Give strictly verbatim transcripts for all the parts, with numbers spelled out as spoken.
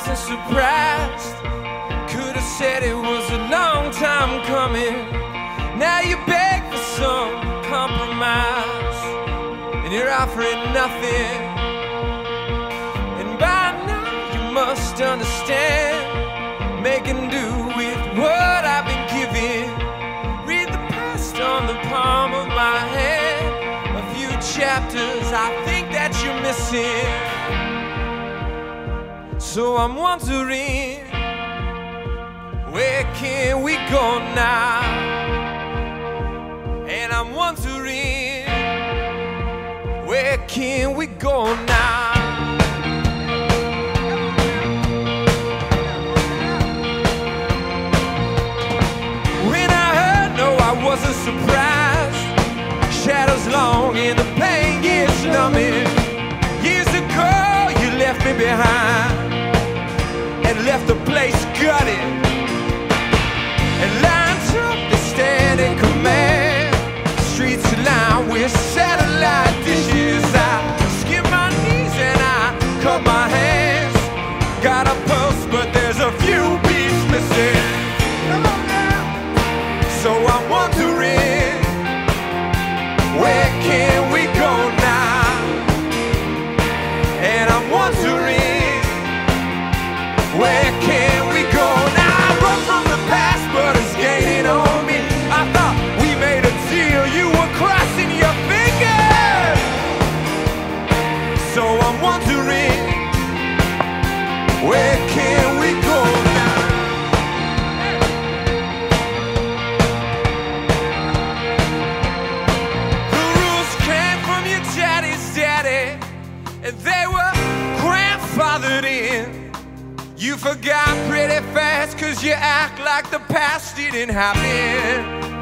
wasn't surprised. Could have said it was a long time coming. Now you beg for some compromise, and you're offering nothing. And by now you must understand, making do with what I've been given. Read the past on the palm of my hand. A few chapters I think that you're missing. So I'm wondering, where can we go now? And I'm wondering, where can we go now? When I heard no, I wasn't surprised. Shadows long and the pain gets numbing. Years ago you left me behind and left the place gutted, and lines up to stand in command. Streets lined with satellite dishes. I skip my knees and I cut my hands. Got a pulse, but there's a few beats missing. Come on now. So I'm wondering, where can we go now? And I'm wondering, where can we go now? I run from the past, but it's gaining on me. I thought we made a deal, you were crossing your fingers. So I'm wondering, where can we go now? The rules came from your daddy's daddy, and they were grandfathered in. You forgot pretty fast, cause you act like the past didn't happen.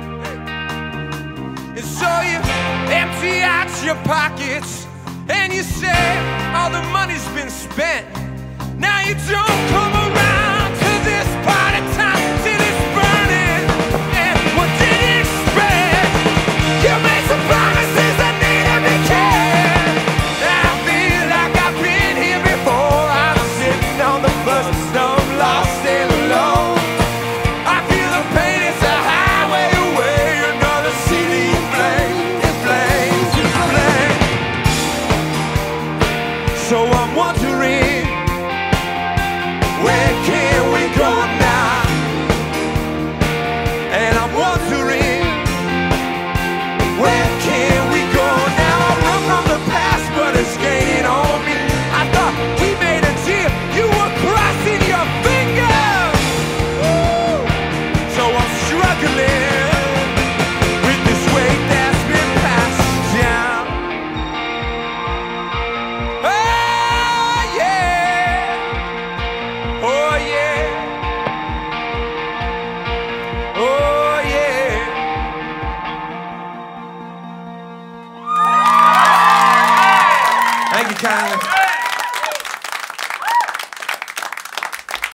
And so you empty out your pockets and you say all the money's been spent. Now you don't come around to this part of time.